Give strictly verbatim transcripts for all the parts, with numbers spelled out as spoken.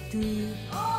トゥ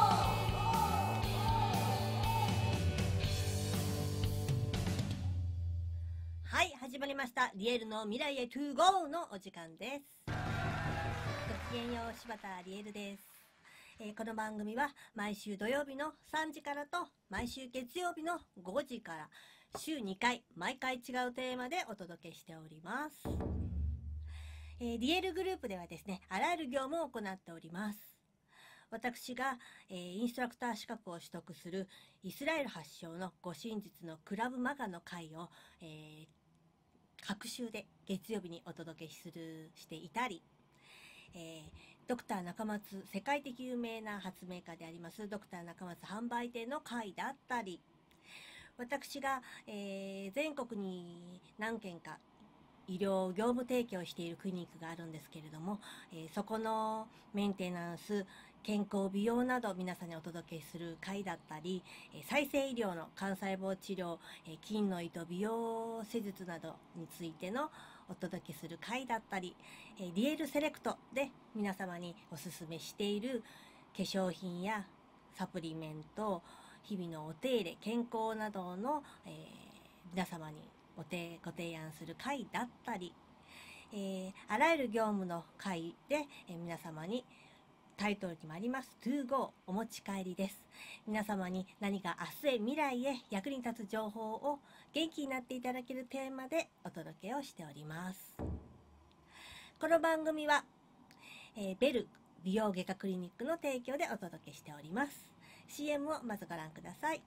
はい、始まりました。リエルの未来へトゥーゴーのお時間です。ごきげんよう、柴田リエルです。えー、この番組は毎週土曜日のさんじからと毎週月曜日のごじから週にかい、毎回違うテーマでお届けしております。えー、リエルグループではですね、あらゆる業務を行っております。私が、えー、インストラクター資格を取得するイスラエル発祥の護身術のクラブマガの会を、えー、各週で月曜日にお届けするしていたり、えー、ドクター中松、世界的有名な発明家でありますドクター中松販売店の会だったり、私が、えー、全国に何件か医療業務提供しているクリニックがあるんですけれども、えー、そこのメンテナンス、健康美容など皆さんにお届けする会だったり、えー、再生医療の幹細胞治療、えー、筋の糸美容施術などについてのお届けする会だったり、えー、リエルセレクトで皆様におすすめしている化粧品やサプリメント、日々のお手入れ、健康などの、えー、皆様にご提案する会だったり、えー、あらゆる業務の会で、えー、皆様にタイトルにもあります トゥーゴー お持ち帰りです。皆様に何か明日へ未来へ役に立つ情報を元気になっていただけるテーマでお届けをしております。この番組は、えー、ベル美容外科クリニックの提供でお届けしております。 シーエム をまずご覧ください。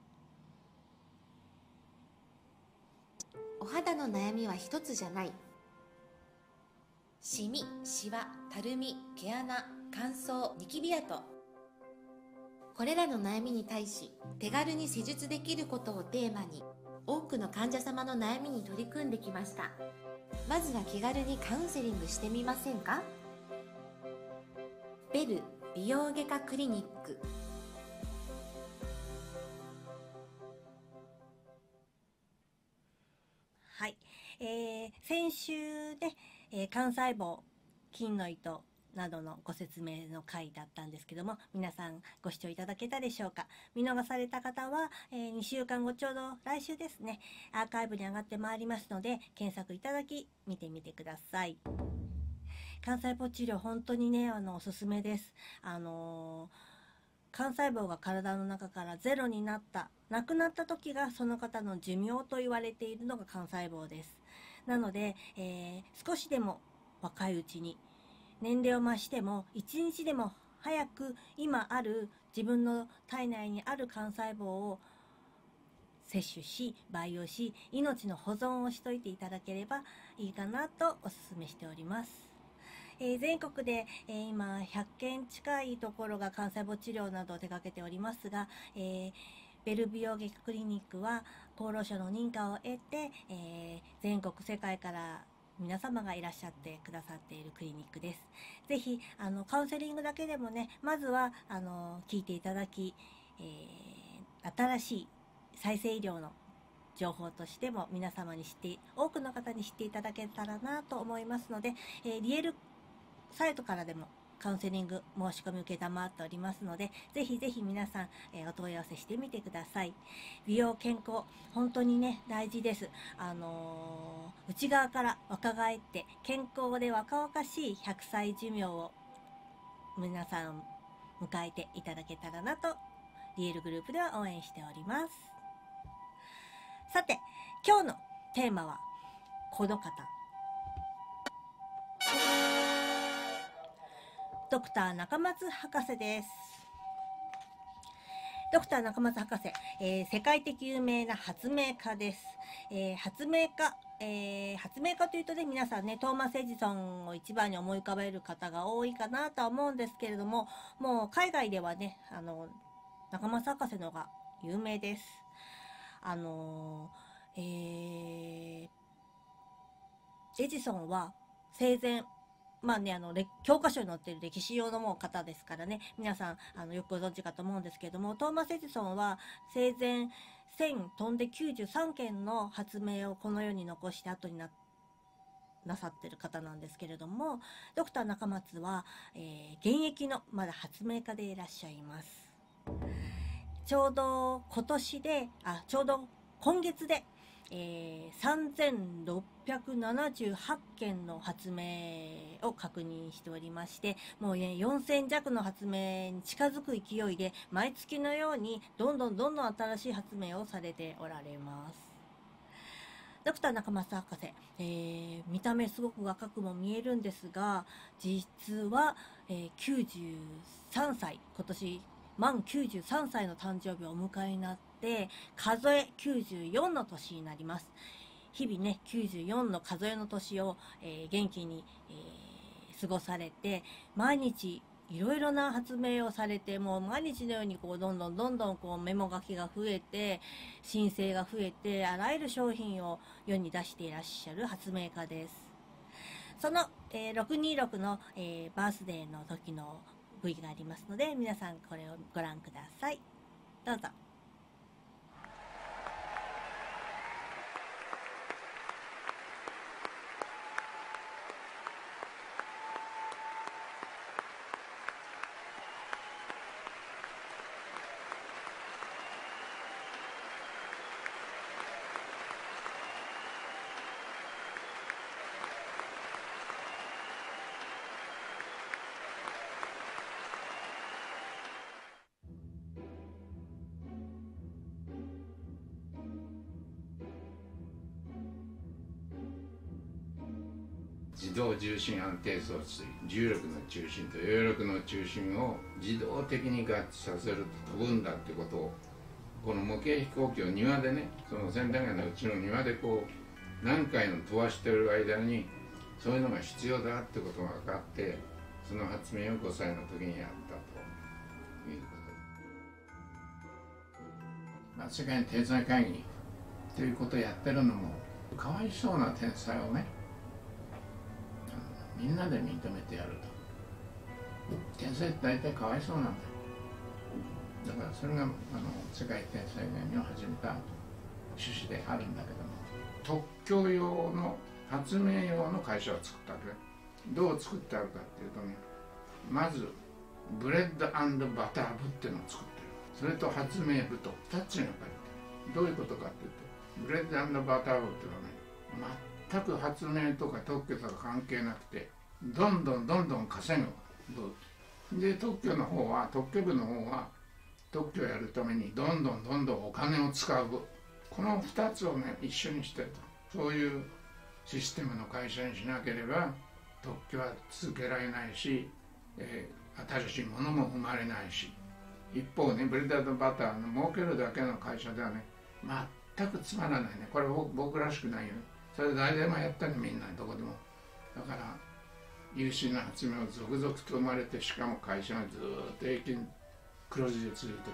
お肌の悩みは一つじゃない。シミ、シワ、たるみ、毛穴、乾燥、ニキビ跡、これらの悩みに対し手軽に施術できることをテーマに多くの患者様の悩みに取り組んできました。まずは気軽にカウンセリングしてみませんか？ベル美容外科クリニック。 はい、えー、先週で、えー、幹細胞、筋の糸などのご説明の回だったんですけども、皆さんご視聴いただけたでしょうか。見逃された方は、えー、にしゅうかんご、ちょうど来週ですね、アーカイブに上がってまいりますので、検索いただき見てみてください。幹細胞治療本当にね、あのおすすめです。あのー、幹細胞が体の中からゼロになった、なくなった時がその方の寿命と言われているのが幹細胞です。なので、えー、少しでも若いうちに、年齢を増しても一日でも早く今ある自分の体内にある幹細胞を摂取し培養し、命の保存をしといていただければいいかなとお勧めしております。えー、全国で、えー、今ひゃっけん近いところが幹細胞治療などを手掛けておりますが、えー、ベル美容外科クリニックは厚労省の認可を得て、えー、全国世界から皆様がいらっしゃってくださっているクリニックです。ぜひあのカウンセリングだけでもね、まずはあの聞いていただき、えー、新しい再生医療の情報としても皆様に知って多くの方に知っていただけたらなと思いますので、えー、リエルサイトからでもカウンセリング申し込み受けたまっておりますので、ぜひぜひ皆さん、えー、お問い合わせしてみてください。美容健康本当にね大事です。あのー、内側から若返って健康で若々しいひゃくさい寿命を皆さん迎えていただけたらなとリエルグループでは応援しております。さて今日のテーマはこの方、ドクター中松博士です。ドクター中松博士、えー、世界的有名な発明家です。えー、発明家、えー、発明家というとね、皆さんね、トーマス・エジソンを一番に思い浮かべる方が多いかなとは思うんですけれども、もう海外ではね、あの、中松博士のが有名です。あのー、えー、エジソンは生前、まあね、あの、教科書に載っている歴史上のもう方ですからね、皆さん、あの、よくご存知かと思うんですけれども、トーマス・エジソンは生前せん飛んできゅうじゅうさんけんの発明をこの世に残して後にななさってる方なんですけれども、ドクター中松は、えー、現役のまだ発明家でいらっしゃいます。ちょうど今年で、あ、ちょうど今月で、えー、さんぜんろっぴゃくななじゅうはちけんの発明を確認しておりまして、もうね、よんせんじゃくの発明に近づく勢いで、毎月のようにどんどんどんどん新しい発明をされておられます。ドクター中松博士、えー、見た目すごく若くも見えるんですが、実は、えー、きゅうじゅうさんさい、今年満きゅうじゅうさんさいの誕生日をお迎えになって、数えきゅうじゅうよんの年になります。日々ね、きゅうじゅうよんの数えの年を、えー、元気に、えー、過ごされて、毎日いろいろな発明をされて、もう毎日のようにこうどんどんどんどんこうメモ書きが増えて、申請が増えて、あらゆる商品を世に出していらっしゃる発明家です。その、えー、ろくにーろくの、えー、バースデーの時の ブイ がありますので、皆さんこれをご覧ください。どうぞ。 自動重心安定装置、重力の中心と揚力の中心を自動的に合致させると飛ぶんだってことを、この模型飛行機を庭でね、そのセンター街のうちの庭でこう何回も飛ばしてる間にそういうのが必要だってことが分かって、その発明をごさいの時にやったということ。まあ、世界の天才会議ということをやってるのも、かわいそうな天才をね、みんなで認めてやると。天才って大体かわいそうなんだよ。だからそれがあの世界天才会議を始めた趣旨であるんだけども、特許用の発明用の会社を作ったわけね。どう作ってあるかっていうとね、まずブレッド&バター部っていうのを作ってる。それと発明部とふたつに分かれてる。どういうことかっていうと、ブレッド&バター部っていうのはね、全く発明とか特許とか関係なくて、どんどんどんどん稼ぐ部で、特許の方は特許部の方は特許をやるためにどんどんどんどんお金を使う部、このふたつをね一緒にしてると。そういうシステムの会社にしなければ特許は続けられないし、えー、新しいものも生まれないし、一方ね、ブレッド&バターの儲けるだけの会社ではね、全くつまらないね。これは僕らしくないよね。それ誰でもやったね、みんなどこでも。だから優秀な発明を続々と生まれて、しかも会社がずっと永久に黒字で続いてる。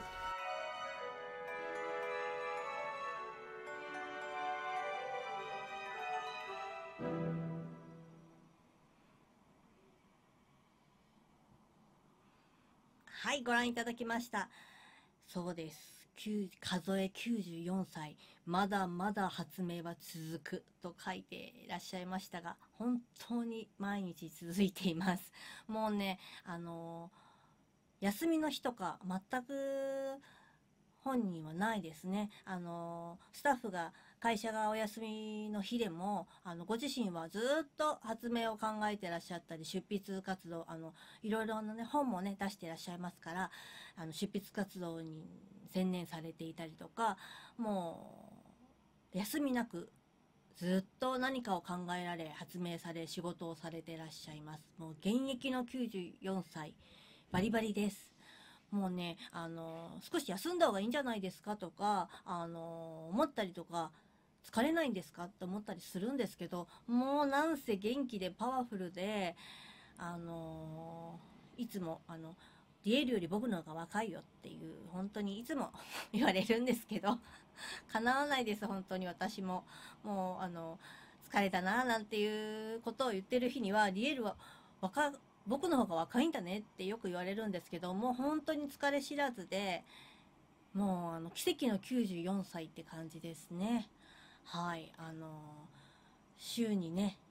はい、ご覧いただきました。そうです。数えきゅうじゅうよんさい、まだまだ発明は続くと書いていらっしゃいましたが、本当に毎日続いています。もうね、あの休みの日とか全く本人はないですね。あのスタッフが会社がお休みの日でも、あのご自身はずっと発明を考えてらっしゃったり、出筆活動、あのいろいろなね本もね出してらっしゃいますから、あの出筆活動に専念されていたりとか、もう休みなくずっと何かを考えられ、発明され、仕事をされていらっしゃいます。もう現役のきゅうじゅうよんさい、バリバリです。もうね、あの少し休んだ方がいいんじゃないですかとか、あの思ったりとか、疲れないんですかって思ったりするんですけど、もうなんせ元気でパワフルで、あのいつもあのリエルより僕の方が若いよっていう、本当にいつも言われるんですけど、叶わないです。本当に私ももうあの疲れたななんていうことを言ってる日には、リエルは若僕の方が若いんだねってよく言われるんですけど、もう本当に疲れ知らずで、もうあの奇跡のきゅうじゅうよんさいって感じですね。はい、あの週にね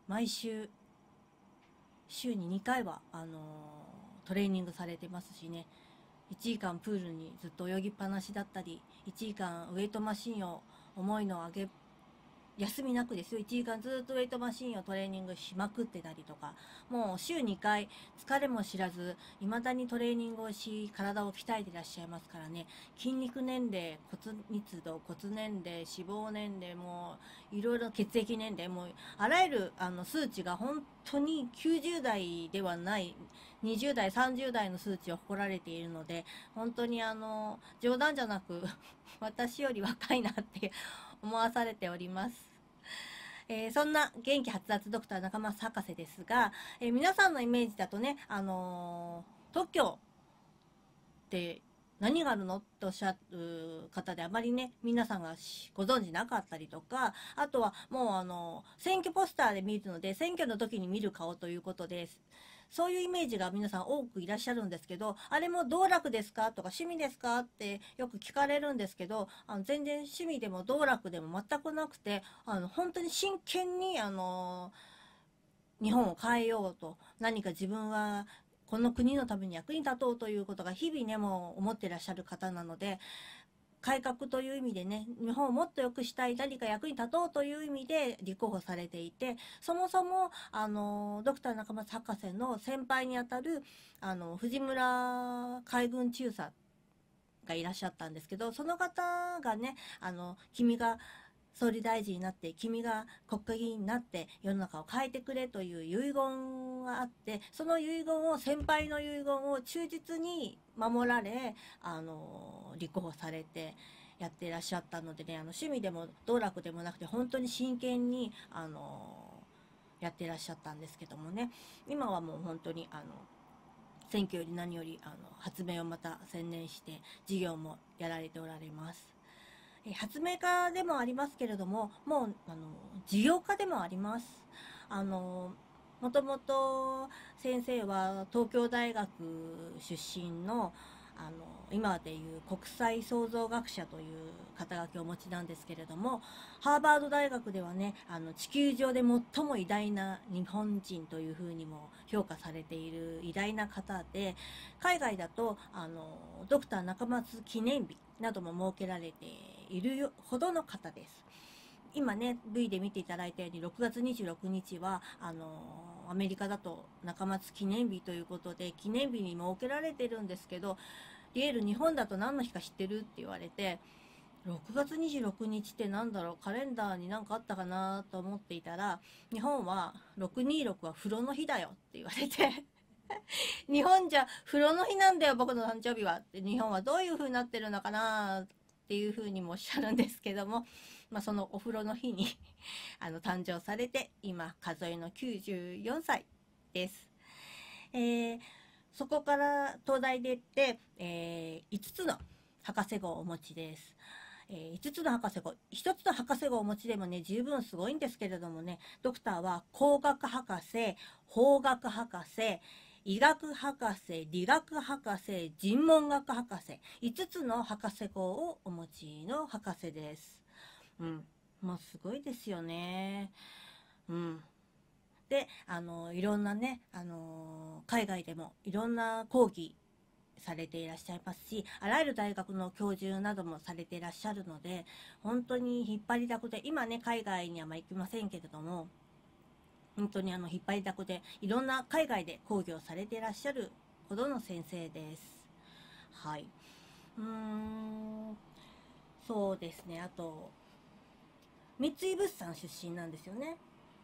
毎週週ににかいはあのトレーニングされてますしね、いちじかんプールにずっと泳ぎっぱなしだったり、いちじかんウェイトマシンを重いのを上げ休みなくですよ、いちじかんずっとウェイトマシンをトレーニングしまくってたりとか、もう週にかい疲れも知らず未だにトレーニングをし体を鍛えていらっしゃいますからね。筋肉年齢、骨密度、骨年齢、脂肪年齢、もういろいろ血液年齢、もうあらゆるあの数値が本当にきゅうじゅう代ではないにじゅう代さんじゅう代の数値を誇られているので、本当にあの冗談じゃなく私より若いなって思わされております。えー、そんな元気はつらつドクター中松博士ですが、えー、皆さんのイメージだとね、あのー、特許って何があるのっておっしゃる方であまりね皆さんがご存知なかったりとか、あとはもうあの選挙ポスターで見るので選挙の時に見る顔ということです。そういうイメージが皆さん多くいらっしゃるんですけど、あれも道楽ですかとか趣味ですかってよく聞かれるんですけど、あの全然趣味でも道楽でも全くなくて、あの本当に真剣にあの日本を変えようと、何か自分はこの国のために役に立とうということが日々ねもう思ってらっしゃる方なので、改革という意味でね、日本をもっと良くしたい、何か役に立とうという意味で立候補されていて、そもそもあのドクター中松博士の先輩にあたるあの藤村海軍中佐がいらっしゃったんですけど、その方がね、あの君が総理大臣になって、君が国会議員になって世の中を変えてくれという遺言があって、その遺言を、先輩の遺言を忠実に守られ、あの立候補されてやっていらっしゃったのでね、あの趣味でも道楽でもなくて本当に真剣にあのやっていらっしゃったんですけどもね、今はもう本当にあの選挙より何よりあの発明をまた専念して事業もやられておられます。発明家でもありますけれども、もうあの事業家でもあります。あのもともと先生は東京大学出身のあの今でいう国際創造学者という肩書きをお持ちなんですけれども、ハーバード大学ではね、あの地球上で最も偉大な日本人というふうにも評価されている偉大な方で、海外だとあのドクター中松記念日なども設けられているほどの方です。今ね ブイ で見ていただいたようにろくがつにじゅうろくにちはあのアメリカだと中松記念日ということで記念日に設けられてるんですけど、リエル日本だと何の日か知ってるって言われて、ろくがつにじゅうろくにちってなんだろう、カレンダーに何かあったかなと思っていたら、日本はろくにろくは風呂の日だよって言われて日本じゃ風呂の日なんだよ僕の誕生日はって、日本はどういう風になってるのかなっていう風にもおっしゃるんですけども、まあ、そのお風呂の日にあの誕生されて今数えのきゅうじゅうよんさいです。えー、そこから東大出て、えー、いつつの博士号をお持ちです。えー、いつつの博士号、ひとつの博士号をお持ちでもね十分すごいんですけれどもね、ドクターは工学博士、法学博士、医学博士、理学博士、人文学博士、いつつの博士号をお持ちの博士です。うん、もうすごいですよね。うん。で、あのいろんなね、あの海外でもいろんな講義されていらっしゃいますし、あらゆる大学の教授などもされていらっしゃるので、本当に引っ張りだこで、今ね海外にはまあ行きませんけれども、本当にあの引っ張りだこでいろんな海外で講義をされていらっしゃるほどの先生です。はい。うーん、そうですね。あと三井物産出身なんですよね。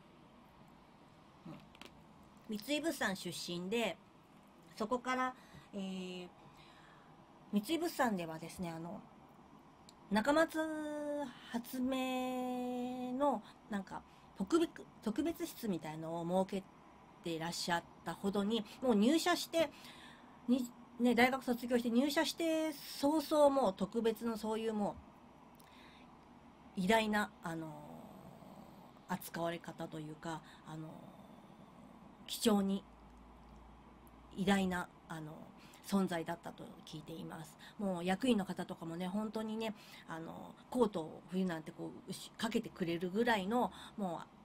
うん、三井物産出身で、そこから、えー、三井物産ではですね、あの中松発明のなんか特別特別室みたいのを設けていらっしゃったほどに、もう入社してに、ね、大学卒業して入社して早々もう特別のそういうもう偉大な、あのー、扱われ方というか、あのー、貴重に偉大な、あのー、存在だったと聞いています。もう役員の方とかもね本当にね、あのコートを冬なんてこうかけてくれるぐらいのもう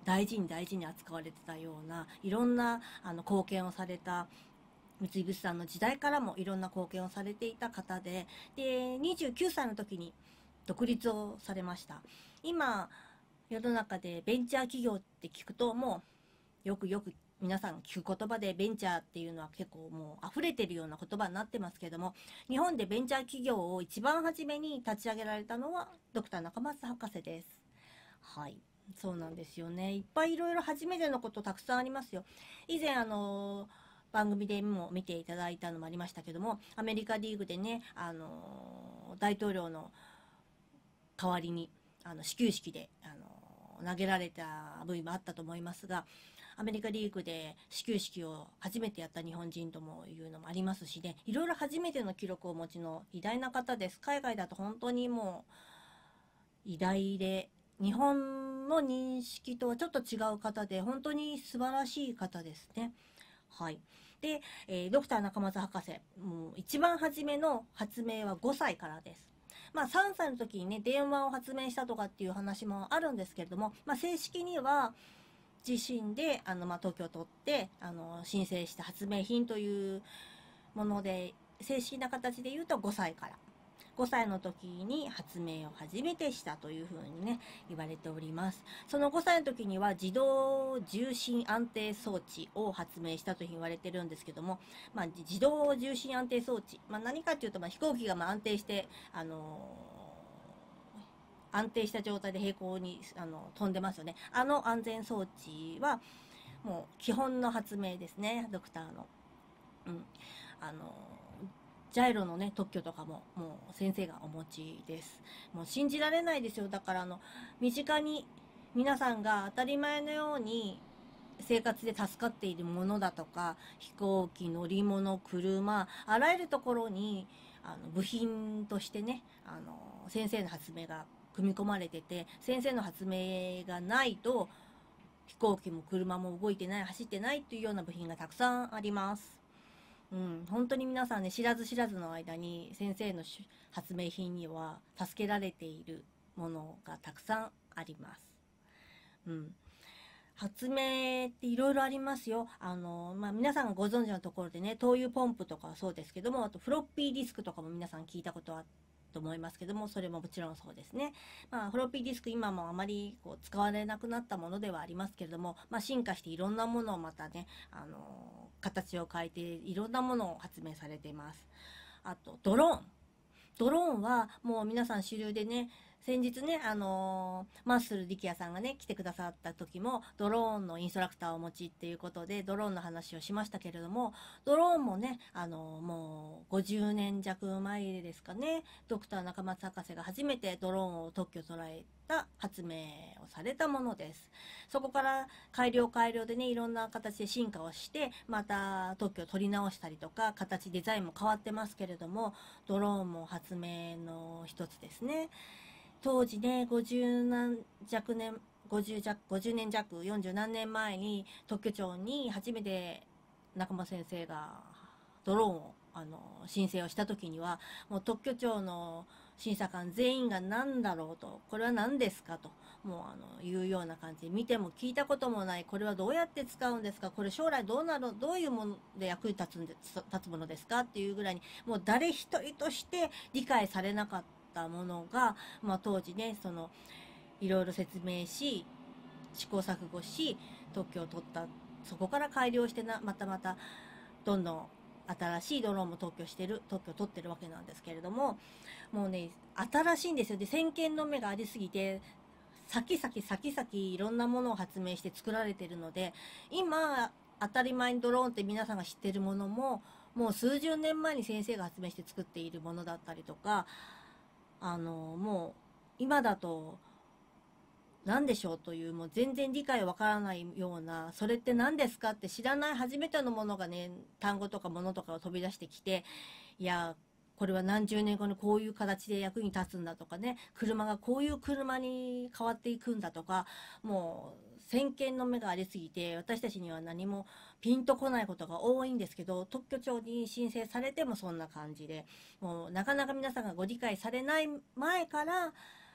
大事に大事に扱われてたようないろんなあの貢献をされた、三井物産の時代からもいろんな貢献をされていた方で、でにじゅうきゅうさいの時に独立をされました。今世の中でベンチャー企業って聞くと、もうよくよく皆さん聞く言葉でベンチャーっていうのは結構もう溢れてるような言葉になってますけども、日本でベンチャー企業を一番初めに立ち上げられたのはドクター中松博士です。はい、そうなんですよね。いっぱいいろいろ初めてのことたくさんありますよ。以前あの番組でも見ていただいたのもありましたけども、アメリカリーグでね、あの大統領の代わりにあの始球式であの投げられた部位もあったと思いますが、アメリカリーグで始球式を初めてやった日本人ともいうのもありますしね、いろいろ初めての記録をお持ちの偉大な方です。海外だと本当にもう偉大で、日本の認識とはちょっと違う方で、本当に素晴らしい方ですね。はい。で、えー、ドクター中松博士、もう一番初めの発明はごさいからです。まあさんさいの時にね、電話を発明したとかっていう話もあるんですけれども、まあ正式には自身であの、まあ、特許を取ってあの申請した発明品というもので、正式な形で言うとごさいから。ごさいの時に発明を初めてしたというふうにね言われております。そのごさいの時には自動重心安定装置を発明したというふうに言われてるんですけども、まあ、自動重心安定装置、まあ、何かというと、まあ、飛行機がまあ安定して、あのー、安定した状態で平行にあの飛んでますよね。あの安全装置はもう基本の発明ですね、ドクターの。うん、あのージャイロのね特許とかももう先生がお持ちです。もう信じられないですよ。だからあの身近に皆さんが当たり前のように生活で助かっているものだとか、飛行機、乗り物、車、あらゆるところにあの部品としてね、あの先生の発明が組み込まれてて、先生の発明がないと飛行機も車も動いてない、走ってないというような部品がたくさんあります。うん、本当に皆さんね、知らず知らずの間に先生の発明品には助けられているものがたくさんあります。うん、発明っていろいろありますよ。あの、まあ、皆さんがご存知のところでね、灯油ポンプとかはそうですけども、あとフロッピーディスクとかも皆さん聞いたことあってと思いますけども、それももちろんそうですね。まあ、フロッピーディスク今もあまりこう使われなくなったものではありますけれども、まあ、進化していろんなものをまたね、あの形を変えていろんなものを発明されています。あとドローン。ドローンはもう皆さん主流でね、先日ね、あのー、マッスル力也さんがね来てくださった時もドローンのインストラクターをお持ちっていうことでドローンの話をしましたけれども、ドローンもね、あのー、もうごじゅうねん弱前ですかね、ドクター中松博士が初めてドローンを特許を捉えた発明をされたものです。そこから改良改良でね、いろんな形で進化をしてまた特許を取り直したりとか、形デザインも変わってますけれども、ドローンも発明の一つですね。当時ね、ごじゅうなんじゃくねん、ごじゅう弱、ごじゅうねん弱、よんじゅうなんねんまえに特許庁に初めて中間先生がドローンをあの申請をした時には、もう特許庁の審査官全員が何だろうと、これは何ですかと、もうあのいうような感じで、見ても聞いたこともない、これはどうやって使うんですか、これ将来どうなる、どういうもので役に立つんで立つものですかっていうぐらいに、もう誰一人として理解されなかったものが、まあ、当時ね、そのいろいろ説明し試行錯誤し特許を取った。そこから改良してな、またまたどんどん新しいドローンも特許してる特許を取ってるわけなんですけれども、もうね新しいんですよ。で、先見の目がありすぎて先々先々いろんなものを発明して作られてるので、今当たり前にドローンって皆さんが知ってるものも、もう数十年前に先生が発明して作っているものだったりとか、あのもう今だと何でしょうという、もう全然理解わからないような、それって何ですかって知らない初めてのものがね、単語とかものとかを飛び出してきて、いやこれは何十年後にこういう形で役に立つんだとかね、車がこういう車に変わっていくんだとか、もう先見の目がありすぎて私たちには何もピンとこないことが多いんですけど、特許庁に申請されてもそんな感じで、もうなかなか皆さんがご理解されない前から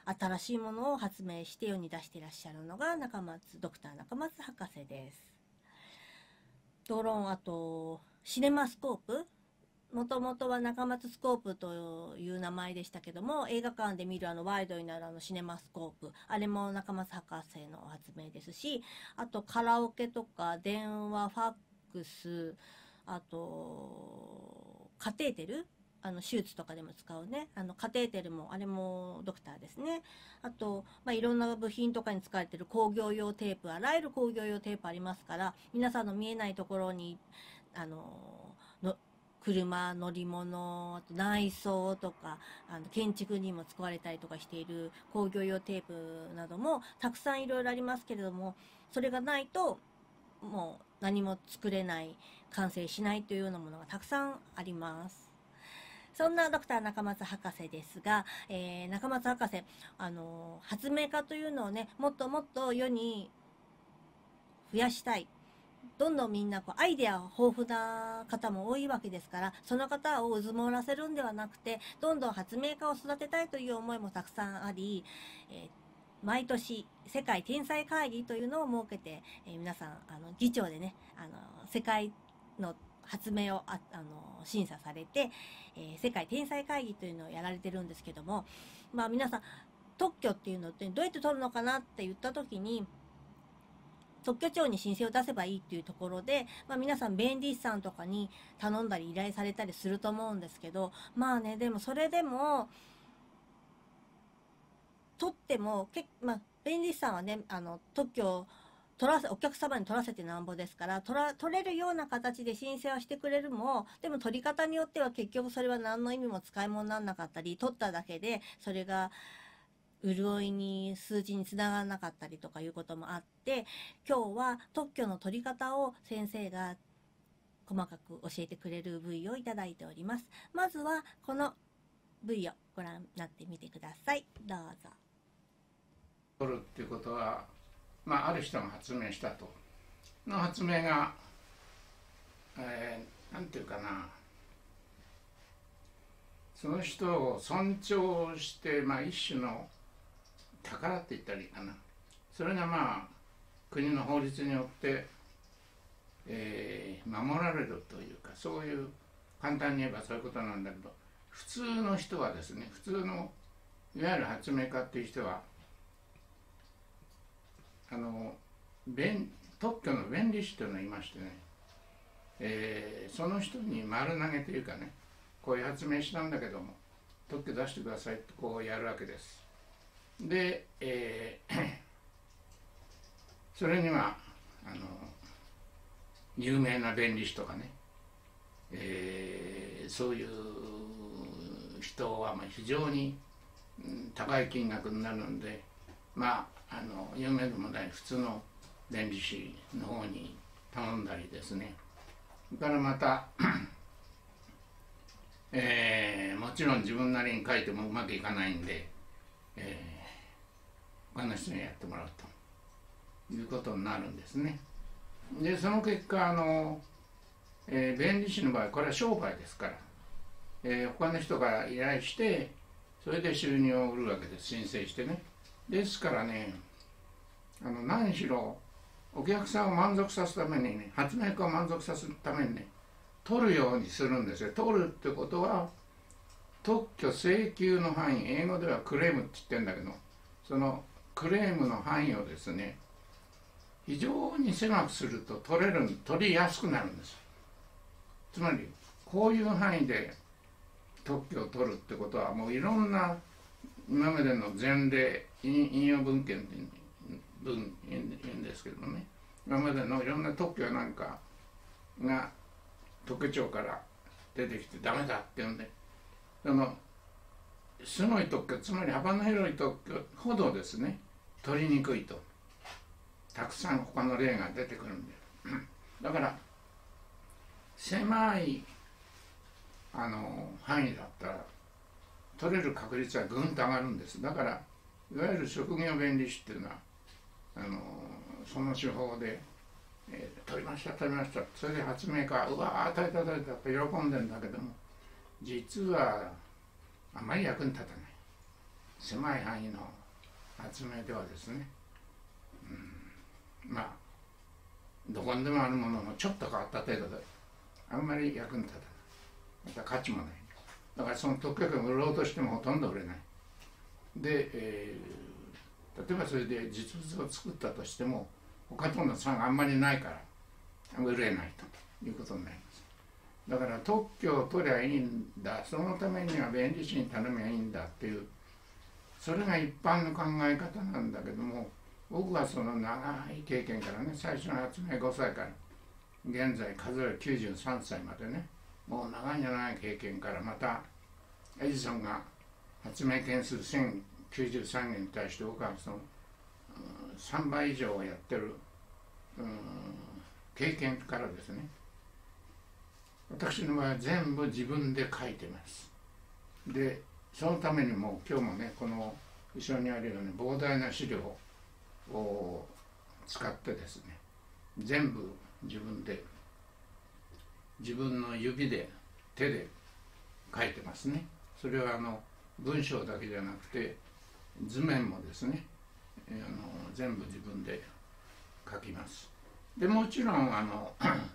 新しいものを発明して世に出していらっしゃるのが中松ドクター中松博士です。ドローン、あとシネマスコープ、もともとは中松スコープという名前でしたけども、映画館で見るあのワイドになるあのシネマスコープ、あれも中松博士の発明ですし、あとカラオケとか電話、ファックス、あとカテーテル、あの手術とかでも使うね、あのカテーテルもあれもドクターですね。あと、まあ、いろんな部品とかに使われてる工業用テープ、あらゆる工業用テープありますから、皆さんの見えないところにあのの車、乗り物、あと内装とかあの建築にも使われたりとかしている工業用テープなどもたくさんいろいろありますけれども、それがないともう何も作れない、完成しないというようなものがたくさんあります。そんなドクター中松博士ですが、えー、中松博士、あの発明家というのをね、もっともっと世に増やしたい。どんどんみんなこうアイデア豊富な方も多いわけですから、その方をうずもらせるんではなくて、どんどん発明家を育てたいという思いもたくさんあり、えー、毎年世界天才会議というのを設けて、えー、皆さんあの議長でね、あの世界の発明をああの審査されて、えー、世界天才会議というのをやられてるんですけども、まあ皆さん特許っていうのってどうやって取るのかなって言った時に、特許庁に申請を出せばいいっていうところで、まあ、皆さん弁理士さんとかに頼んだり依頼されたりすると思うんですけど、まあね、でもそれでも取ってもけ、まあ、弁理士さんはね、あの特許を取らせお客様に取らせてなんぼですから、取ら取れるような形で申請はしてくれるも、でも取り方によっては結局それは何の意味も使い物にならなかったり、取っただけでそれが潤いに数字につながらなかったりとかいうこともあって、今日は特許の取り方を先生が細かく教えてくれる ブイ をいただいております。まずはこの ブイ をご覧になってみてください。どうぞ。 取るっていうことは、まあ、ある人が発明したとの発明が、えー、なんていうかな、その人を尊重して、まあ、一種の宝って言ったらいいかな、それがまあ国の法律によって、えー、守られるというか、そういう簡単に言えばそういうことなんだけど、普通の人はですね、普通のいわゆる発明家っていう人はあの弁特許の弁理士というのがいましてね、えー、その人に丸投げというかね、こういう発明したんだけども特許出してくださいってこうやるわけです。で、えー、それにはあの有名な弁理士とかね、えー、そういう人はまあ非常に高い金額になるので、まああの有名でもない普通の弁理士の方に頼んだりですね、それからまたえー、もちろん自分なりに書いてもうまくいかないんで、えー他の人にやってもらうということになるんですね。でその結果あの、えー、弁理士の場合これは商売ですから、えー、他の人が依頼してそれで収入を得るわけです、申請してね。ですからね、あの何しろお客さんを満足させるためにね、発明家を満足させるためにね、取るようにするんですよ。取るってことは特許請求の範囲、英語ではクレームって言ってるんだけど、そのクレームの範囲をですね非常に狭くすると取れる取りやすくなるんです。つまりこういう範囲で特許を取るってことは、もういろんな今までの前例、引用文献って文言うんですけどもね、今までのいろんな特許なんかが特許庁から出てきてダメだって言うんで、そのすごい特許、つまり幅の広い特許ほどですね取りにくいと、たくさん他の例が出てくるんでだから狭いあの範囲だったら取れる確率はぐんと上がるんです。だからいわゆる職業弁理士っていうのはあのその手法で、えー、取りました取りました、それで発明家うわー取れた取れたって喜んでるんだけども、実はあまり役に立たない。 狭い範囲の発明ではですね、うん、まあどこにでもあるもののちょっと変わった程度であんまり役に立たない、また価値もない。だからその特許権を売ろうとしてもほとんど売れない。で、えー、例えばそれで実物を作ったとしても他との差があんまりないから売れないということになります。だから特許を取りゃいいんだ、そのためには弁理士に頼みゃいいんだっていう、それが一般の考え方なんだけども、僕はその長い経験からね、最初の発明ごさいから現在数えきゅうじゅうさんさいまでね、もう長い長い経験からまたエジソンが発明件数せんきゅうじゅうさんけんに対して僕はそのさんばい以上をやってる経験からですね、私の場合は全部自分で書いてます。でそのためにも今日もね、この後ろにあるように膨大な資料を使ってですね、全部自分で自分の指で手で書いてますね。それはあの文章だけじゃなくて図面もですね、あの全部自分で書きます。でもちろんあの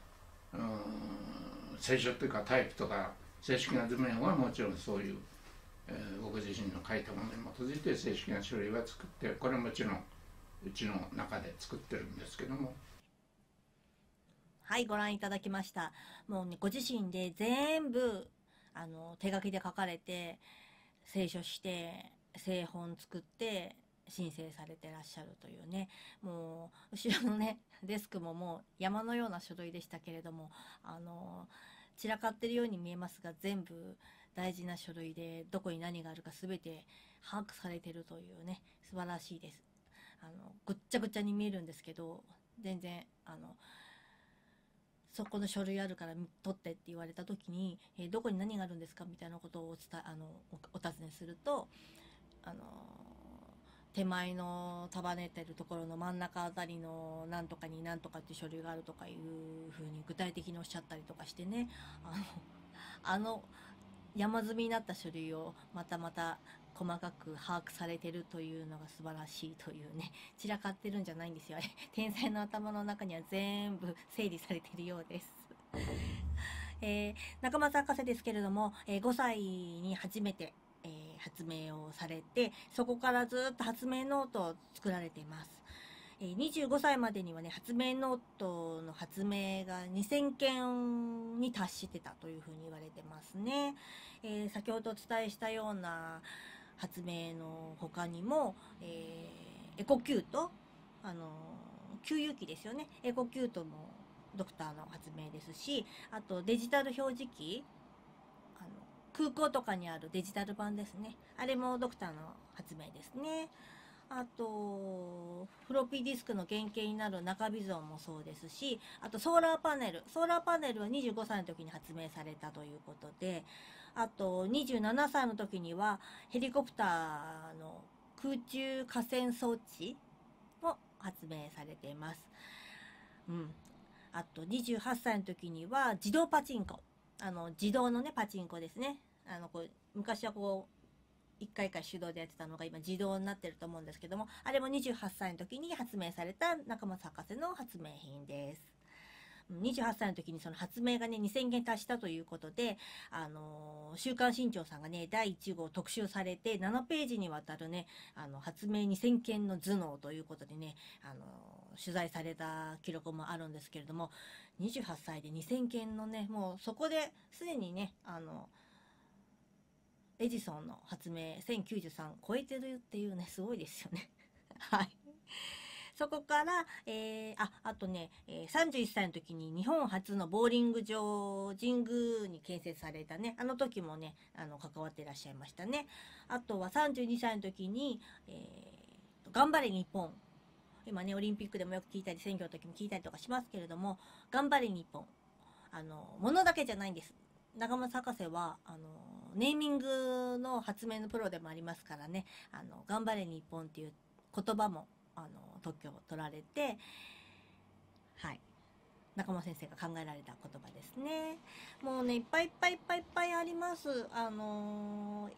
聖書というかタイプとか正式な図面はもちろんそういう、えー、僕自身の書いたものに基づいて正式な書類は作って、これはもちろんうちの中で作ってるんですけども。 はい、ご覧いただきました。もうね、ご自身で全部あの手書きで書かれて清書して製本作って申請されてらっしゃるというね、もう後ろのねデスクももう山のような書類でしたけれども、あの散らかってるように見えますが、全部大事な書類でどこに何があるか全て把握されてるというね、素晴らしいです。あのぐっちゃぐちゃに見えるんですけど、全然あのそこの書類あるから取ってって言われた時に、えー、どこに何があるんですかみたいなことをお伝えあの お, お尋ねすると、あの手前の束ねてるところの真ん中あたりのなんとかになんとかっていう書類があるとかいうふうに具体的におっしゃったりとかしてね、あのあの山積みになった書類をまたまた細かく把握されてるというのが素晴らしいというね、散らかってるんじゃないんですよ、あれ天才の頭の中には全部整理されてるようですえー、中松博士ですけれども、えー、ごさいに初めてえー、発明をされて、そこからずっと発明ノートを作られています。えー、にじゅうごさいまでにはね、発明ノートの発明がにせんけんに達してたというふうに言われてますね。えー、先ほどお伝えしたような発明の他にも、えー、エコキュート、あの給油機ですよね。エコキュートもドクターの発明ですし、あとデジタル表示器、空港とかにあるデジタル版ですね。あれもドクターの発明ですね。あと、フロッピーディスクの原型になる中微像もそうですし、あとソーラーパネル。ソーラーパネルはにじゅうごさいの時に発明されたということで、あとにじゅうななさいの時にはヘリコプターの空中河川装置を発明されています。うん。あとにじゅうはっさいの時には自動パチンコ。あの自動のねパチンコですね。あのこう昔はこういっかいいっかい手動でやってたのが今自動になってると思うんですけども、あれもにじゅうはっさいの時に発明された中松博士の発明品です。にじゅうはっさいの時にその発明がねにせんけん達したということで、あのー、週刊新潮さんがねだいいちごう特集されてななページにわたるね、あの発明にせんけんの頭脳ということでね、あのー、取材された記録もあるんですけれども、にじゅうはっさいでにせんけんのね、もうそこですでにね、あのエジソンの発明せんきゅうじゅうさん超えてるっていうね、すごいですよねはい。そこから、えー、あ、あとね、えー、さんじゅういっさいの時に日本初のボーリング場、神宮に建設されたね、あの時もね、あの、関わっていらっしゃいましたね。あとはさんじゅうにさいの時に、えー、頑張れ日本。今ね、オリンピックでもよく聞いたり、選挙の時も聞いたりとかしますけれども、頑張れ日本。あの、ものだけじゃないんです。中松博士は、あの、ネーミングの発明のプロでもありますからね、あの、頑張れ日本っていう言葉も、あの特許を取られて、はい、中間先生が考えられた言葉ですね。もうね、いっぱいいっぱいいっぱいいっぱいあります。あのー、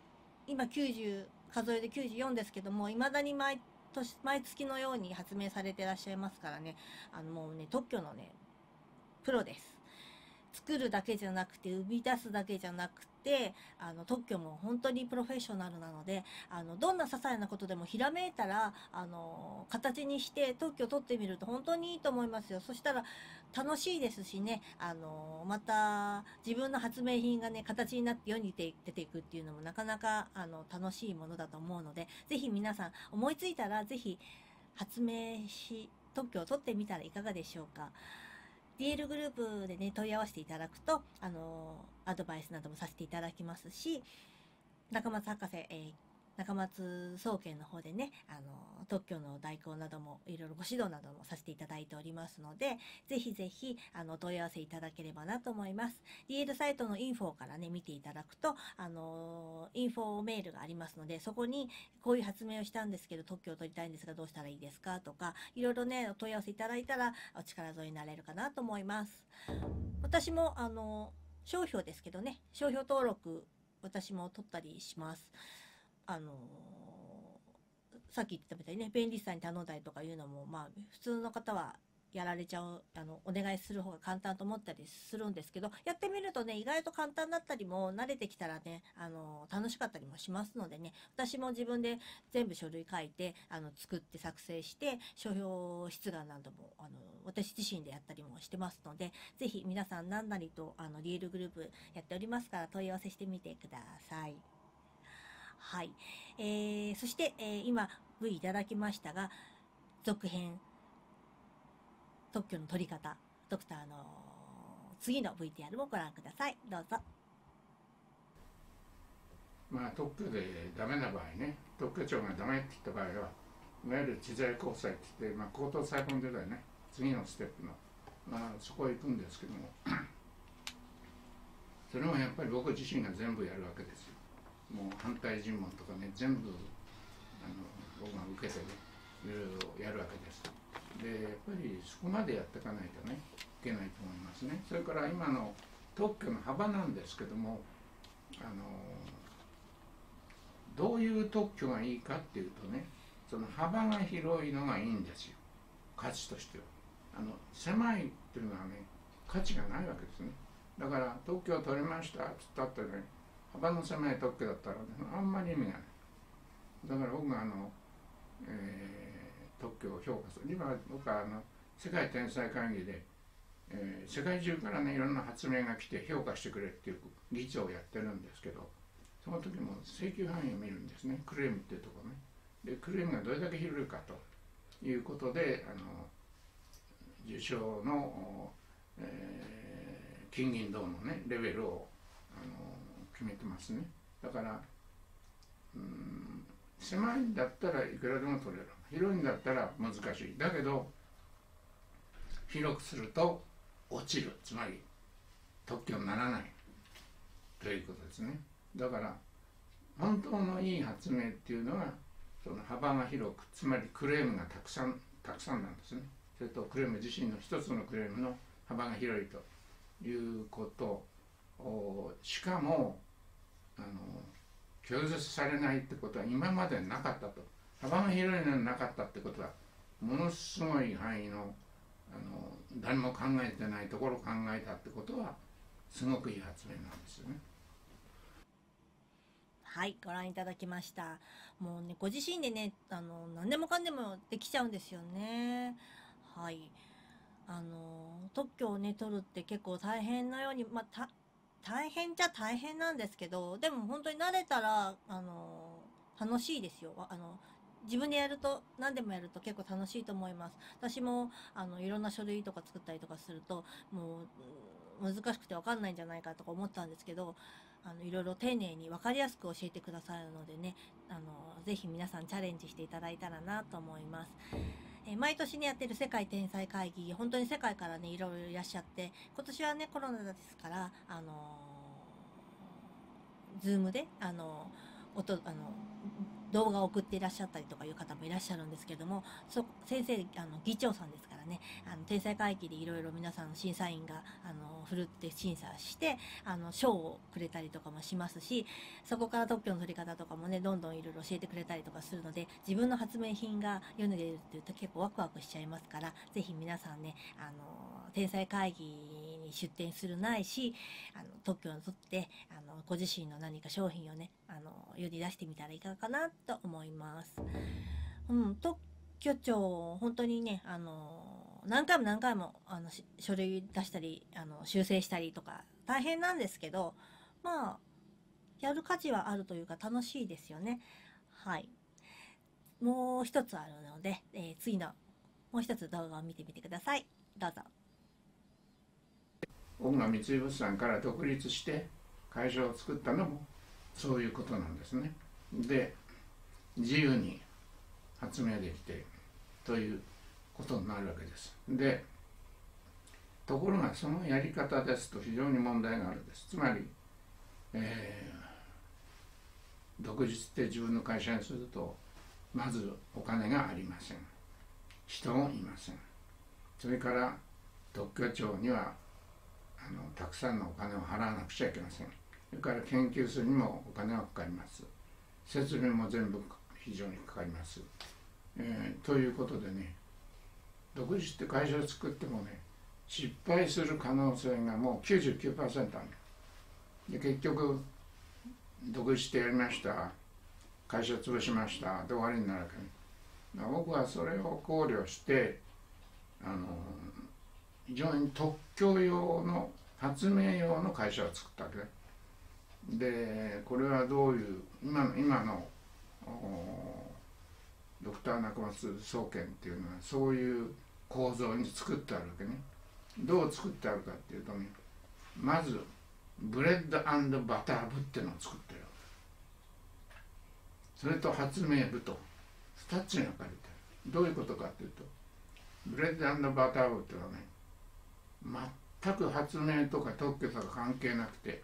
今きゅうじゅう数えできゅうじゅうよんですけども、いまだに毎年毎月のように発明されてらっしゃいますからね、あのもうね特許のねプロです。作るだけじゃなくて生み出すだけじゃなくて、あの特許も本当にプロフェッショナルなので、あのどんな些細なことでもひらめいたらあの形にして特許を取ってみると本当にいいと思いますよ。そしたら楽しいですしね、あのまた自分の発明品がね形になって世に出ていくっていうのもなかなかあの楽しいものだと思うので、ぜひ皆さん思いついたらぜひ発明し特許を取ってみたらいかがでしょうか。ディーエル グループでね問い合わせていただくとあのアドバイスなどもさせていただきますし、中松博士、えー、中松総研の方でねあの特許の代行などもいろいろご指導などもさせていただいておりますので、ぜひぜひあのお問い合わせいただければなと思います。 ディーエル サイトのインフォからね見ていただくとあのインフォメールがありますので、そこにこういう発明をしたんですけど特許を取りたいんですがどうしたらいいですかとかいろいろねお問い合わせいただいたらお力添えになれるかなと思います。私もあの商標ですけどね、商標登録私も取ったりします。あのさっき言ってたみたいにね弁理士さんに頼んだりとかいうのもまあ普通の方はやられちゃう、あのお願いする方が簡単と思ったりするんですけど、やってみるとね意外と簡単だったりも慣れてきたらねあの楽しかったりもしますのでね、私も自分で全部書類書いてあの作って作成して商標出願などもあの私自身でやったりもしてますので、ぜひ皆さん何なりとあのディーエルグループやっておりますから問い合わせしてみてください。はい、えー、そして、えー、今 ブイ いただきましたが続編特許の取り方ドクターの次の ブイティーアール をご覧ください。どうぞ。 まあ特許でダメな場合ね、特許庁がダメって言った場合はいわゆる知財高裁って言って、まあ、高等裁判所だよね、次のステップの、まあ、そこへ行くんですけどもそれもやっぱり僕自身が全部やるわけですよ。もう反対尋問とかね全部あの僕が受けてねいろいろやるわけです。でやっぱりそこまでやっていかないとねいけないと思いますね。それから今の特許の幅なんですけども、あのどういう特許がいいかっていうとね、その幅が広いのがいいんですよ、価値としては。あの狭いっていうのはね価値がないわけですね。だから特許を取りましたっつったってね幅の狭い特許だったら、ね、あんまり意味がない。だから僕があの、えー、特許を評価する今僕はあの世界天才会議で、えー、世界中からねいろんな発明が来て評価してくれっていう議長をやってるんですけど、その時も請求範囲を見るんですね、クレームっていうところね。でクレームがどれだけ広いかということであの受賞の、えー、金銀銅のねレベルをあの決めてますね。だからうん狭いんだったらいくらでも取れる、広いんだったら難しい。だけど広くすると落ちる、つまり特許にならないということですね。だから本当のいい発明っていうのはその幅が広く、つまりクレームがたくさんたくさんなんですね。それとクレーム自身の一つのクレームの幅が広いということを、しかもあの拒絶されないってことは今までなかったと。幅が広いのになかったってことはものすごい範囲の、あの誰も考えてないところを考えたってことはすごくいい発明なんですよね。 はい、ご覧いただきました。もうねご自身でねあの何でもかんでもできちゃうんですよね。はい、あの特許をね取るって結構大変なように、まあ、た大変じゃ大変なんですけど、でも本当に慣れたらあの楽しいですよ。あの自分でやると何でもやると結構楽しいと思います。私もあのいろんな書類とか作ったりとかするともう難しくて分かんないんじゃないかとか思ったんですけど、あのいろいろ丁寧に分かりやすく教えてくださるのでね、あのぜひ皆さんチャレンジしていただいたらなと思います。え毎年ねやってる世界天才会議、本当に世界からねいろいろいらっしゃって、今年はねコロナですからあのズームであの音あの動画を送っていらっしゃったりとかいう方もいらっしゃるんですけども、そ先生あの議長さんですからね、あの天才会議でいろいろ皆さん審査員があの振るって審査してあの賞をくれたりとかもしますし、そこから特許の取り方とかもねどんどんいろいろ教えてくれたりとかするので、自分の発明品が世に出るっていうと結構ワクワクしちゃいますから、ぜひ皆さんねあの天才会議に出展するないし、あの特許を取ってあのご自身の何か商品をねあの世に出してみたらいかがかなと思います。うん、特許庁本当にねあの何回も何回もあの書類出したりあの修正したりとか大変なんですけど、まあやる価値はあるというか楽しいですよね。はい。もう一つあるので、えー、次のもう一つ動画を見てみてください。どうぞ。 僕が三井物産から独立して会社を作ったのもそういうことなんですね。で、自由に発明できてということになるわけです。で、ところがそのやり方ですと非常に問題があるんです。つまり、えー、独立して自分の会社にするとまずお金がありません。人もいません。それから特許庁にはあのたくさんのお金を払わなくちゃいけません。それから研究するにもお金はかかります。設備も全部非常にかかります。えー、ということでね、独立して会社を作ってもね、失敗する可能性がもう きゅうじゅうきゅうパーセント ある。で、結局、独立してやりました、会社潰しました、で終わりになるわけね。だから僕はそれを考慮して、あの非常に特許用の発明用の会社を作ったわけね。でこれはどういう今の今のドクター中松総研っていうのはそういう構造に作ってあるわけね。どう作ってあるかっていうとね、まずブレッド&バター部っていうのを作ってるわけ。それと発明部とふたつに分かれてる。どういうことかっていうと、ブレッド&バター部っていうのはね、全く発明とか特許とか関係なくて、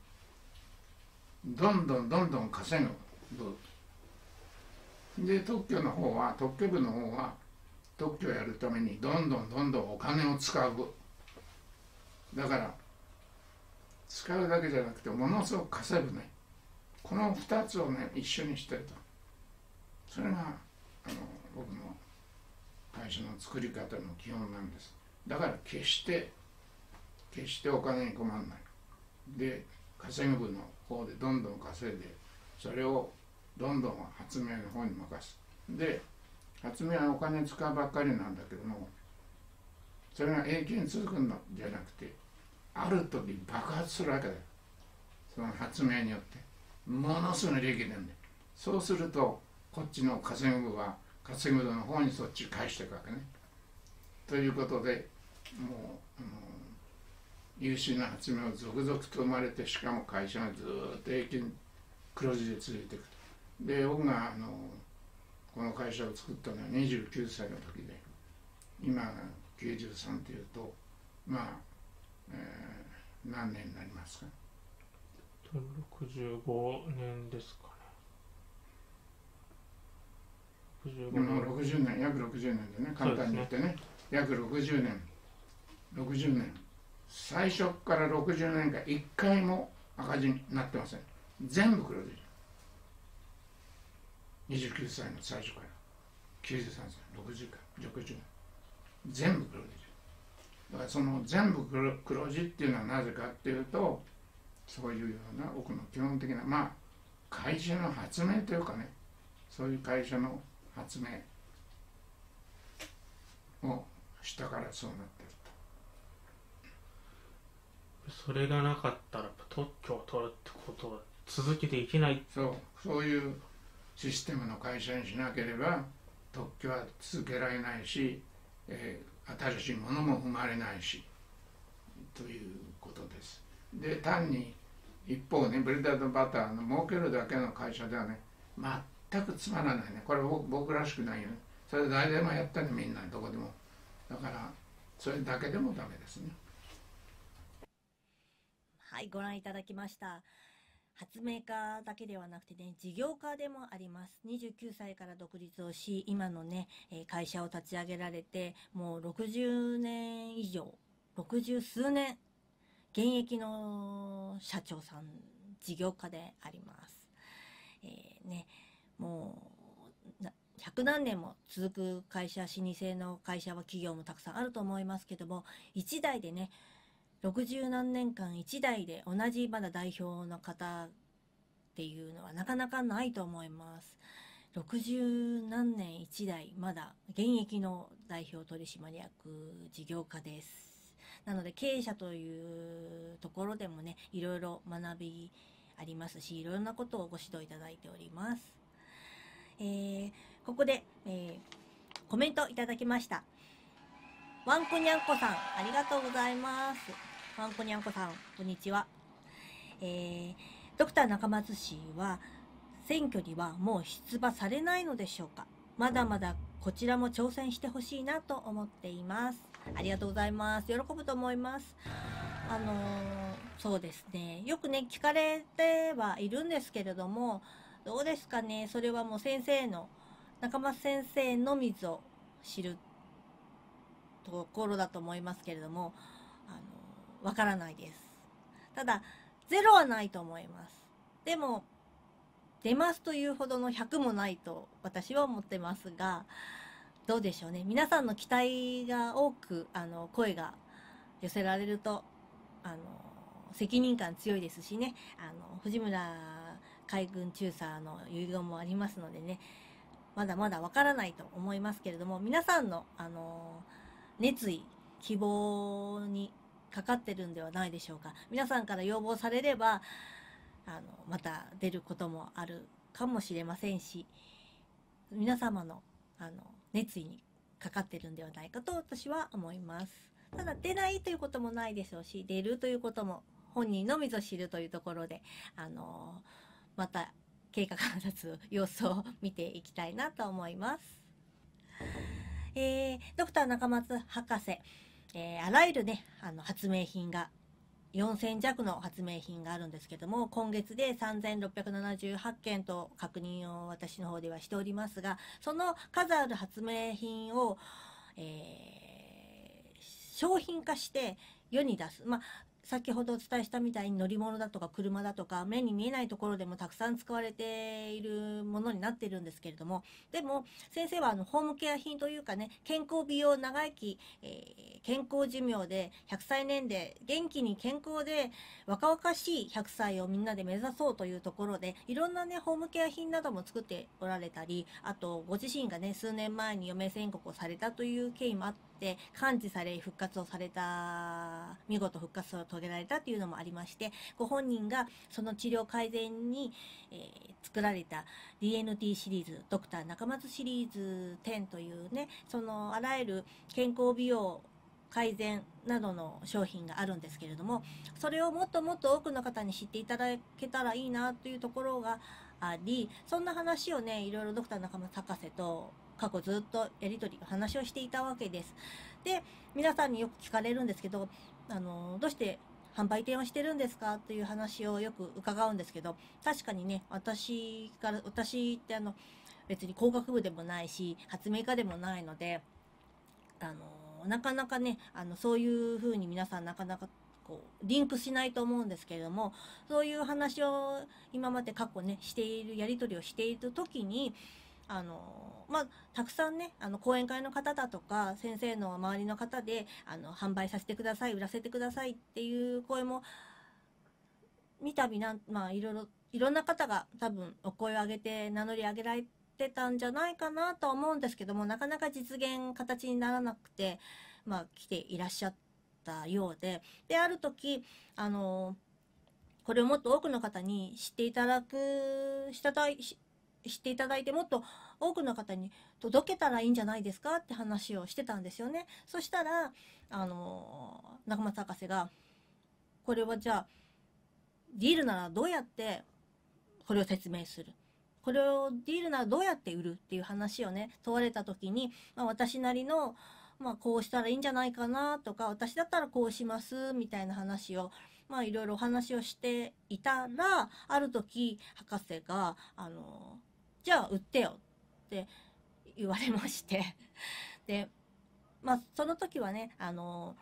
どんどんどんどん稼ぐ部で、特許の方は特許部の方は特許をやるためにどんどんどんどんお金を使う部だから、使うだけじゃなくてものすごく稼ぐね。このふたつをね一緒にしてると、それがあの僕の会社の作り方の基本なんです。だから決して決してお金に困らないで、稼ぐ部の方でどんどん稼いで、それをどんどん発明の方に任す。で、発明はお金使うばっかりなんだけども、それが永久に続くんじゃなくて、ある時爆発するわけだよ。その発明によってものすごい利益出るんで、そうするとこっちの稼ぐ部は稼ぐ部の方にそっち返していくわけね。ということで、もう、あの優秀な発明を続々と生まれて、しかも会社がずっと永久に黒字で続いていくと。で、僕があのこの会社を作ったのはにじゅうきゅうさいの時で、今がきゅうじゅうさんというと、まあ、えー、何年になりますか。 ろくじゅうごねんですかね。 でもろくじゅうねん、約ろくじゅうねんでね、簡単に言ってね、約ろくじゅうねん、ろくじゅうねん、最初からろくじゅうねんかんいっかいも赤字になってません。全部黒字。にじゅうきゅうさいの最初からきゅうじゅうさんさい、ろくじゅうかん、ろくじゅうねん、全部黒字。だからその全部 黒, 黒字っていうのはなぜかっていうと、そういうような僕の基本的な、まあ会社の発明というかね、そういう会社の発明をしたからそうなってると。それがなかったら特許を取るってことは続けていけない。 そうそういうシステムの会社にしなければ特許は続けられないし、えー、新しいものも生まれないしということです。で、単に一方ね、ブレッド&バターの儲けるだけの会社ではね、全くつまらないね。これは 僕, 僕らしくないよね。それ誰でもやったね、みんなどこでも。だからそれだけでもダメですね。 はい、ご覧いただきました。 発明家だけではなくてね、事業家でもあります。にじゅうきゅうさいから独立をし、今のね、会社を立ち上げられて、もうろくじゅうねん以上、ろくじゅうすうねん、現役の社長さん、事業家であります。えー、ね、もう、ひゃくなんねんも続く会社、老舗の会社は企業もたくさんあると思いますけども、いちだいでね、ろくじゅうなんねんかんいちだいで同じまだ代表の方っていうのはなかなかないと思います。ろくじゅうなんねんいちだい、まだ現役の代表取締役事業家です。なので経営者というところでもね、いろいろ学びありますし、いろいろなことをご指導いただいております。えー、ここで、えー、コメントいただきました。わんこにゃんこさん、ありがとうございます。わんこにゃんこさん、こんにちは。えー、ドクター中松氏は、選挙にはもう出馬されないのでしょうか。まだまだこちらも挑戦してほしいなと思っています。ありがとうございます。喜ぶと思います。あのー、そうですね。よくね、聞かれてはいるんですけれども、どうですかね。それはもう先生の、中松先生のみぞ知るところだと思いますけれども、あのー、わからないです。ただ、ゼロはないと思います。でも、出ますというほどのひゃくもないと私は思ってますが、どうでしょうね。皆さんの期待が多く、あの、声が寄せられると、あの、責任感強いですしね、あの、藤村海軍中佐の遺言もありますのでね、まだまだわからないと思いますけれども、皆さんの、あの、熱意、希望にかかってるんではないでしょうか。皆さんから要望されれば、あの、また出ることもあるかもしれませんし、皆様の、あの、熱意にかかってるんではないかと私は思います。ただ出ないということもないでしょうし、出るということも本人のみぞ知るというところで、あの、また経過観察様子を見ていきたいなと思います。えー、ドクター中松博士、えー、あらゆるね、あの、発明品がよんせんじゃくの発明品があるんですけども、今月でさんぜんろっぴゃくななじゅうはちけんと確認を私の方ではしておりますが、その数ある発明品を、えー、商品化して世に出す。まあ先ほどお伝えしたみたいに乗り物だとか車だとか目に見えないところでもたくさん使われているものになっているんですけれども、でも先生はあのホームケア品というかね、健康美容長生き、えー、健康寿命でひゃくさい年齢、元気に健康で若々しいひゃくさいをみんなで目指そうというところで、いろんなねホームケア品なども作っておられたり、あとご自身がね数年前に余命宣告をされたという経緯もあって、完治され復活をされた、見事復活を遂げられたというのもありまして、ご本人がその治療改善に、えー、作られた ディーエヌティー シリーズ、ドクター中松シリーズじゅうというね、そのあらゆる健康美容改善などの商品があるんですけれども、それをもっともっと多くの方に知っていただけたらいいなというところがあり、そんな話をね、いろいろドクター中松博士と過去ずっとやり取り、話をしていたわけです。で、皆さんによく聞かれるんですけど、あの、どうして販売店をしてるんですかという話をよく伺うんですけど、確かにね、私から、私ってあの、別に工学部でもないし、発明家でもないので、あの、なかなかね、あの、そういうふうに皆さんなかなかこう、リンクしないと思うんですけれども、そういう話を今まで過去ね、している、やり取りをしている時に、あのまあ、たくさんね、あの講演会の方だとか先生の周りの方であの販売させてください、売らせてくださいっていう声も見たびなん、まあ、いろいろいろんな方が多分お声を上げて名乗り上げられてたんじゃないかなと思うんですけども、なかなか実現形にならなくて、まあ、来ていらっしゃったようで、である時あのこれをもっと多くの方に知っていただくしたたい知っていただいて、もっと多くの方に届けたらいいんじゃないですかって話をしてたんですよね。そしたらあの中松博士が、これはじゃあディールならどうやってこれを説明する、これをディールならどうやって売るっていう話をね問われた時に、まあ、私なりの、まあ、こうしたらいいんじゃないかなとか、私だったらこうしますみたいな話を、 まあいろいろお話をしていたら、ある時博士があのじゃあ売ってよって言われましてで、まあその時はねあの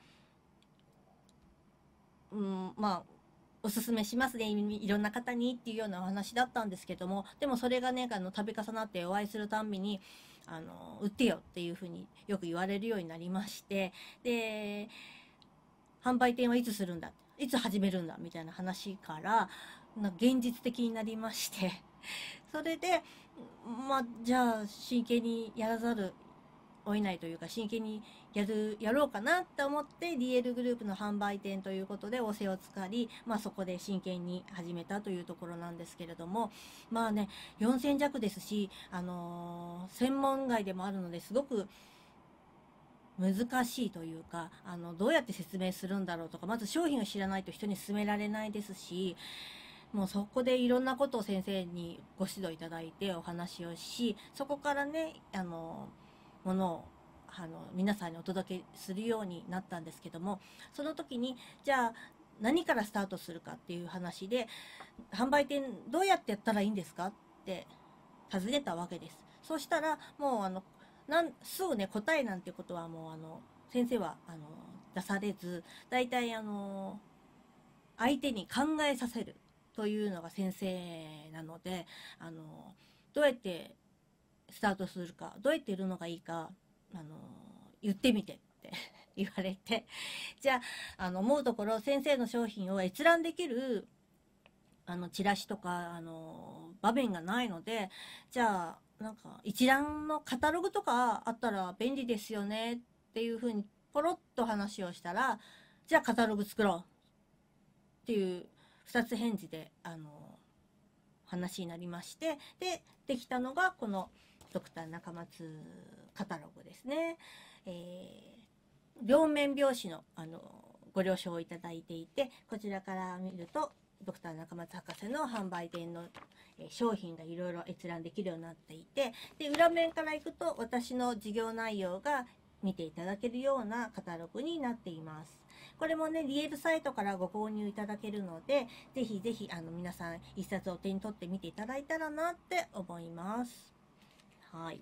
うんまあおすすめしますねいろんな方にっていうようなお話だったんですけども、でもそれがねあの度重なってお会いするたんびにあの売ってよっていうふうによく言われるようになりまして、で販売店はいつするんだ、いつ始めるんだみたいな話からな現実的になりましてそれでまあじゃあ真剣にやらざるを得ないというか、真剣にやるやろうかなって思って ディーエル グループの販売店ということで仰せをつかり、まあ、そこで真剣に始めたというところなんですけれども、まあねよんせん弱ですし、あのー専門外でもあるのですごく難しいというか、あのどうやって説明するんだろうとか、まず商品を知らないと人に勧められないですし、もうそこでいろんなことを先生にご指導いただいてお話をし、そこからねあのものをあの皆さんにお届けするようになったんですけども、その時にじゃあ何からスタートするかっていう話で、販売店どうやってやったらいいんですかって尋ねたわけです。そうしたらもうあのなんすぐね答えなんてことはもうあの先生はあの出されず、だいたいあの相手に考えさせるというのが先生なので、あのどうやってスタートするか、どうやって売るのがいいかあの言ってみてって言われて、じゃあ、あの思うところ先生の商品を閲覧できるあのチラシとかあの場面がないので、じゃあなんか一覧のカタログとかあったら便利ですよねっていうふうにポロッと話をしたら、じゃあカタログ作ろうっていうふたつ返事であの話になりまして、でできたのがこのドクター中松カタログですね。えー、両面表紙のあのご了承をいただいていて、こちらから見るとドクター中松博士の販売店の、えー、商品がいろいろ閲覧できるようになっていて、で裏面から行くと私の事業内容が見ていただけるようなカタログになっています。これもね、リエルサイトからご購入いただけるので、ぜひぜひあの皆さん一冊お手に取ってみていただいたらなって思います。はい。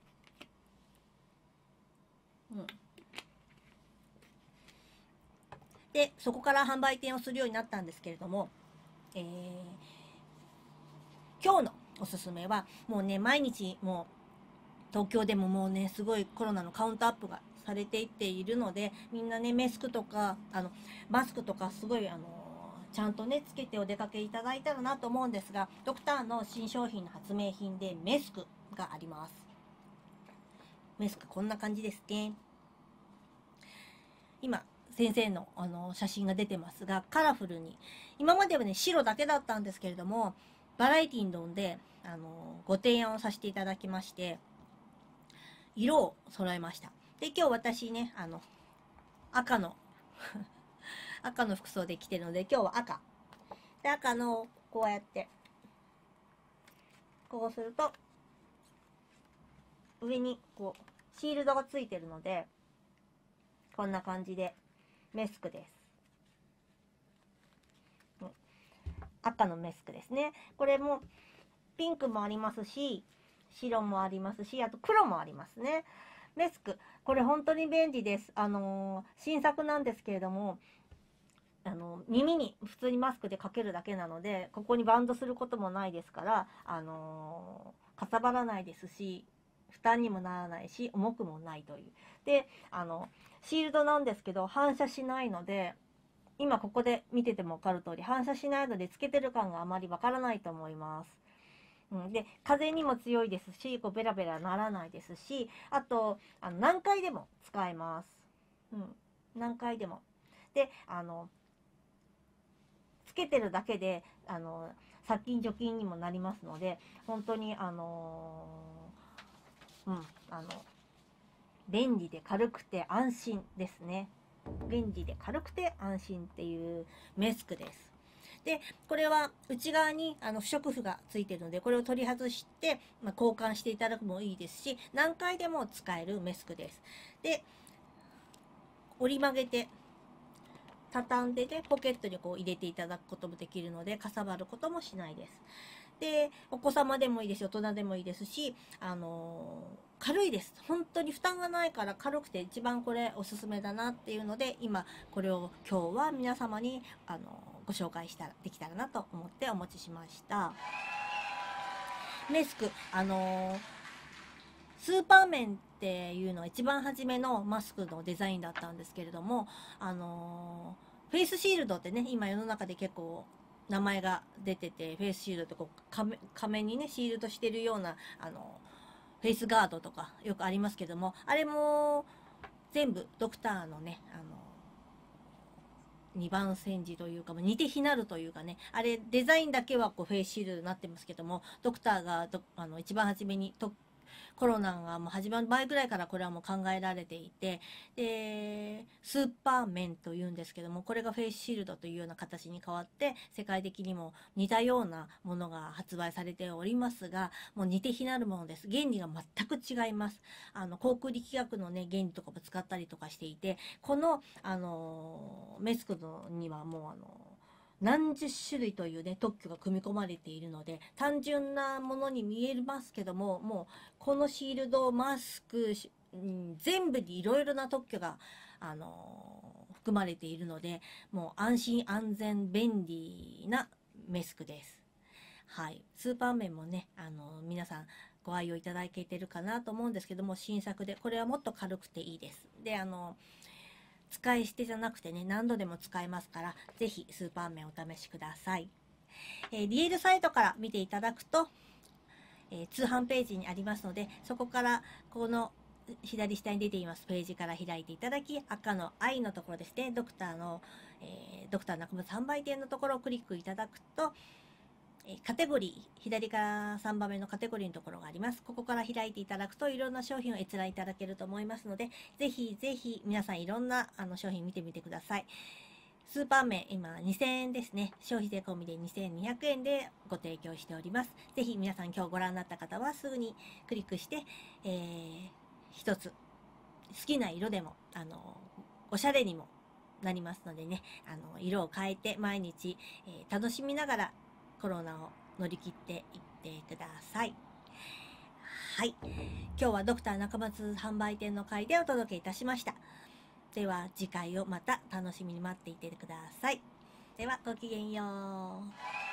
うん。で、そこから販売店をするようになったんですけれども、えー、今日のおすすめは、もうね、毎日もう、東京でももうね、すごいコロナのカウントアップがされていっているので、みんなね、マスクとか、あの、マスクとかすごい、あの、ちゃんとね、つけてお出かけいただいたらなと思うんですが、ドクターの新商品の発明品でメスクがあります。メスクこんな感じですね。今、先生のあの写真が出てますが、カラフルに。今まではね、白だけだったんですけれども、バラエティンドンで、あの、ご提案をさせていただきまして、色を揃えました。で、今日私ね、あの、赤の、赤の服装で着てるので、今日は赤。で、赤の、こうやって、こうすると、上に、こう、シールドがついてるので、こんな感じで、メスクです。赤のメスクですね。これも、ピンクもありますし、白もありますし、あと黒もありますね。メスク。これ本当に便利です。あのー、新作なんですけれども、あの、耳に普通にマスクでかけるだけなので、ここにバンドすることもないですから、あのー、かさばらないですし、負担にもならないし、重くもないという。で、あの、シールドなんですけど、反射しないので、今ここで見ててもわかる通り、反射しないので、つけてる感があまりわからないと思います。うん、で、風にも強いですし、こうベラベラならないですし、あと、あの何回でも使えます。うん、何回でも。で、あの、つけてるだけで、あの、殺菌除菌にもなりますので、本当に、あのー、うん、あの、便利で軽くて安心ですね。便利で軽くて安心っていうメスクです。で、これは内側にあの不織布がついているので、これを取り外して、まあ、交換していただくもいいですし、何回でも使えるメスクです。で、折り曲げて畳んでね、ポケットにこう入れていただくこともできるので、かさばることもしないです。で、お子様でもいいですよ、大人でもいいですし、あのー軽いです。本当に負担がないから軽くて一番これおすすめだなっていうので、今これを今日は皆様に、あのーご紹介したらできたらなと思ってお持ちしました。メスク、あのースーパーメンっていうのは一番初めのマスクのデザインだったんですけれども、あのーフェイスシールドってね、今世の中で結構名前が出てて、フェイスシールドってこう仮面、仮面にねシールドしてるような、あのフェイスガードとかよくありますけども、あれも全部ドクターのね、あのにばん煎じというか、似て非なるというかね、あれデザインだけはこうフェイスシールドになってますけども、ドクターがどあの一番初めにとコロナがもう始まる前ぐらいからこれはもう考えられていて、でスーパーメンというんですけども、これがフェイスシールドというような形に変わって、世界的にも似たようなものが発売されておりますが、もう似て非なるものです。原理が全く違います。あの航空力学のね原理とかも使ったりとかしていて、このあのメスクのにはもうあの何十種類というね特許が組み込まれているので、単純なものに見えますけども、もうこのシールド、マスク、うん、全部にいろいろな特許が、あのー含まれているので、もう安心安全便利なメスクです。はい、スーパーメンもね、あのー皆さんご愛用いただけてるかなと思うんですけども、新作でこれはもっと軽くていいです。で、あのー使い捨てじゃなくてね、何度でも使えますから、ぜひスーパーメンお試しください。えー、ディーエル サイトから見ていただくと、えー、通販ページにありますので、そこからこの左下に出ていますページから開いていただき、赤の アイ のところですね、ドクターの、えー、ドクター中松販売店のところをクリックいただくと、カテゴリー、左からさんばんめのカテゴリーのところがあります。ここから開いていただくといろんな商品を閲覧いただけると思いますので、ぜひぜひ皆さんいろんなあの商品見てみてください。スーパーメン今にせんえんですね。消費税込みでにせんにひゃくえんでご提供しております。ぜひ皆さん今日ご覧になった方はすぐにクリックして、えー、一つ好きな色でもあのおしゃれにもなりますのでね、あの色を変えて毎日、えー、楽しみながらコロナを乗り切っていってください。はい。今日はドクター中松販売店の会でお届けいたしました。では次回をまた楽しみに待っていてください。ではごきげんよう。